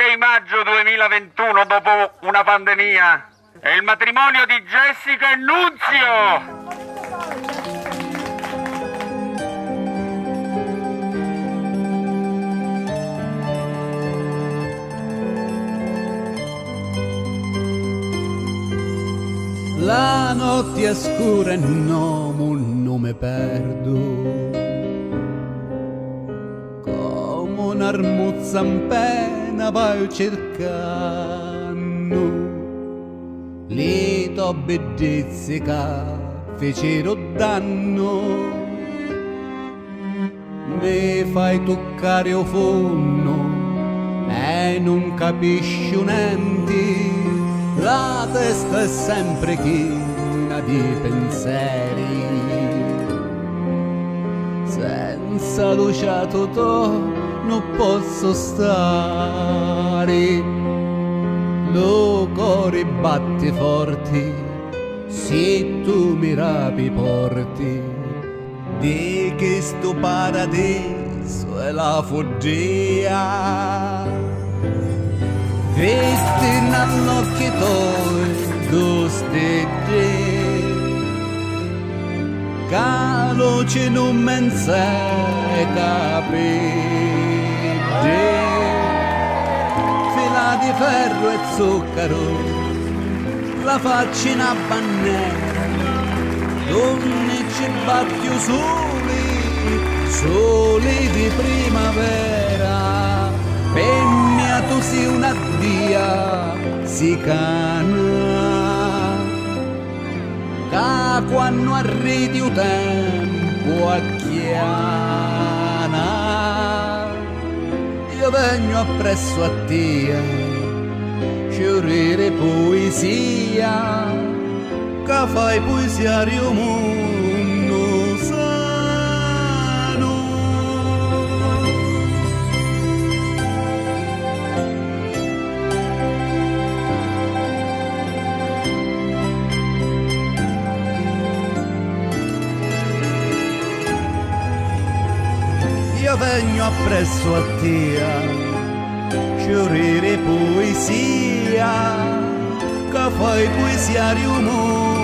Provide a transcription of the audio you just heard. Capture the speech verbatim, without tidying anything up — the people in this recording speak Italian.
sei maggio duemilaventuno, dopo una pandemia, è il matrimonio di Jessica e Nunzio. La notte è scura e no, non mi perdo, come un'armuzza in pena vai cercando le tue bellezze che fecero danno. Mi fai toccare il fondo e non capisci niente. La testa è sempre china di pensieri, senza luciato tu non posso stare. Lo cuore batte forti se tu mi rapi porti di questo paradiso è la follia. Vedi nell'occhi tuoi gusti che luce non mensa e capite. Fila di ferro e zucchero, la faccia in abbannera, donne ci battio soli, soli di primavera. Pegna tu sei una dia, si cana, che quando arrivi il tempo acchiana. Io vengo appresso a te, sciorire poesia, che fai poesia di un mondo sano. Io vengo appresso a te, sciorire poesia, che fai poesia di un mondo